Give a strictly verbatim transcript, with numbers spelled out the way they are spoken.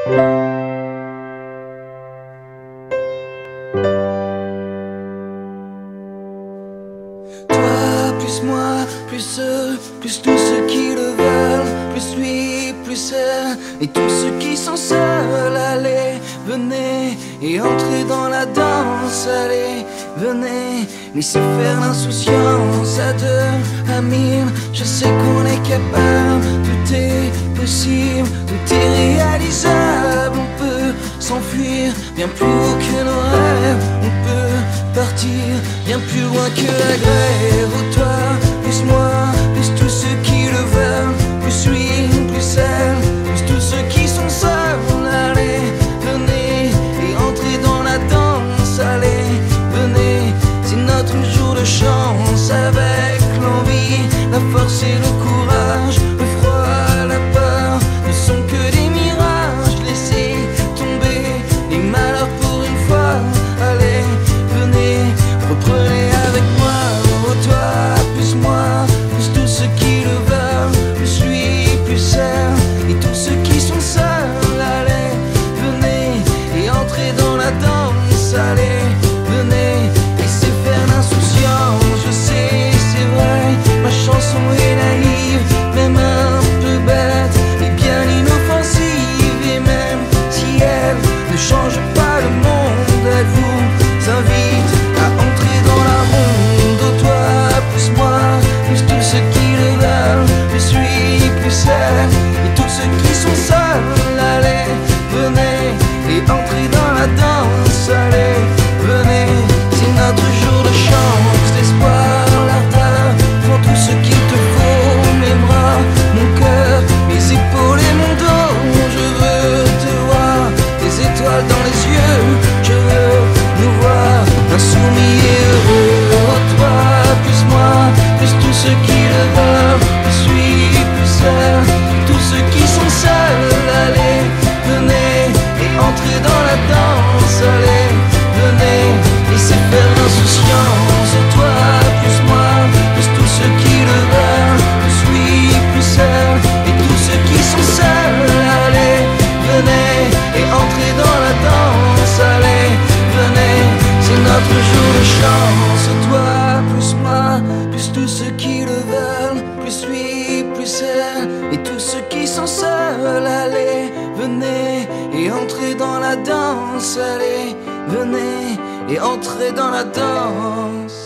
Toi, plus moi, plus eux, plus tous ceux qui le veulent, plus lui, plus elle, et tous ceux qui sont seuls. Allez, venez et entrez dans la danse. Allez, venez, laissez faire l'insouciance. À deux, à mille, je sais qu'on est capable. Tout est possible, tout est réalisable. On peut s'enfuir bien plus haut que nos rêves. On peut partir bien plus loin que la grève. Oh, toi, plus moi, plus tous ceux qui le veulent, plus lui, plus elle, plus tous ceux qui sont seuls. Allez, venez et entrez dans la danse. Allez, venez, c'est notre jour de chance. Avec l'envie, la force et le courage, le froid, la peur ne sont que des mirages. Laissez tomber les malheurs pour une fois. Allez, venez, reprenez avec moi. Oh, toi, plus moi, plus tous ceux qui le veulent, plus lui, plus elle, et tous ceux qui sont seuls. Allez, venez et entrez dans la danse. Allez, venez, laissez faire l'insouciance. Je sais, c'est vrai, ma chanson est naïve, même un peu bête, et bien inoffensive. Et même si elle ne change pas le monde, elle vous invite à entrer dans la ronde. Oh, toi, plus moi, plus tous ceux qui le veulent, plus lui, plus elle, et tous ceux qui sont seuls. Allez, venez et entrez dans la danse. Allez, venez, c'est notre jour de chance. L'espoir, l'ardeur, pour tout ce qu'il te faut. Mes bras, mon cœur, mes épaules et mon dos. Je veux te voir, des étoiles dans les yeux. Je veux nous voir insoumis et heureux. Oh, toi, plus moi, plus tous ceux qui le veulent, plus lui, plus elle, tous ceux qui sont seuls. Allez, venez et entrez dans la danse. Allez, venez, laissez faire l'insouciance. Oh, toi, plus moi, plus tous ceux qui le veulent, plus lui, plus elle, et tous ceux qui sont seuls. Allez, venez et entrez dans la danse. Allez, venez, c'est notre jour de chance. Oh, toi, plus moi, plus tous ceux qui le veulent, plus lui, plus elle, et tous ceux qui sont seuls. Allez, venez et entrez dans la danse. Allez, venez et entrez dans la danse.